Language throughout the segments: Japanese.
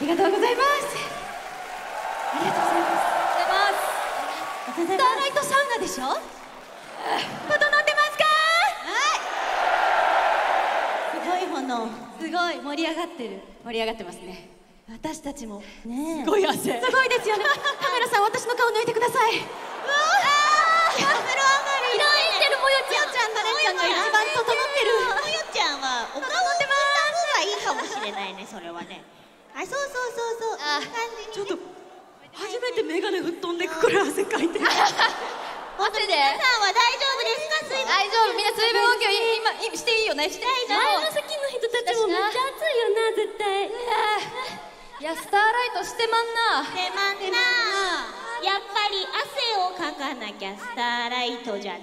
がとうございます。ありがとうございます。スターライトサウナでしょ。整ってますか。はい。すごい炎。すごい盛り上がってる。盛り上がってますね。私たちもね。すごい汗。すごいですよね。カメラさん、私の顔抜いてください。うわあ。風呂上がり。いらんてるもよちゃん。カレンちゃんが一番整ってる。 もよちゃんはお顔を拭いた方がいいかもしれないね、それはね。あ、そうそうそうそう。いい感じに。ちょっと初めてメガネ吹っ飛んでくくらい汗かいてる。 汗で。皆さんは大丈夫ですか？水分。 大丈夫。みんな水分補給今していいよね。していい。 前の席の人たちもめっちゃ暑いよな、絶対。 いや、スターライトしてまんな。 してまんな。やっぱり汗をかかなきゃスターライトじゃない。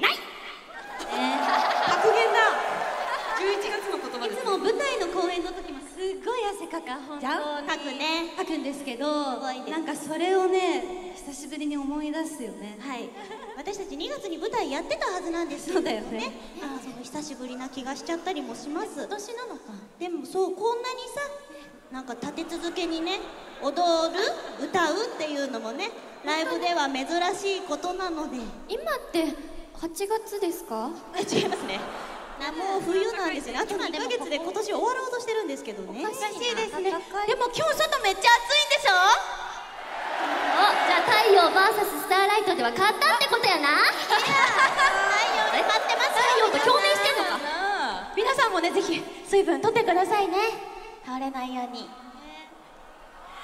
格言だ。11月の言葉です。 いつも舞台の公演の時もすっごい汗かか本当にかくね、 かくんですけど、なんかそれをね久しぶりに思い出すよね。 はい、私たち2月に舞台やってたはずなんですよ。 そうだよね。 その久しぶりな気がしちゃったりもします。 今年なのか。 でもそう、こんなにさ、なんか立て続けにね、踊る歌うっていうのもね、ライブでは珍しいことなので。 今って8月ですか？ 違いますね。もう冬なんですよね。あと2ヶ月で今年終わろうとしてるんですけどね。 おかしいですね。でも今日外めっちゃ暑いんでしょ。 じゃあ太陽 VS スターライトでは勝ったってことやな。 太陽で勝ってます。 太陽と共鳴してんのか。皆さんもね、ぜひ水分取ってくださいね。 倒れないように。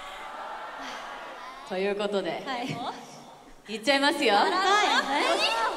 ということで、 はい。 いっちゃいますよ。 はい。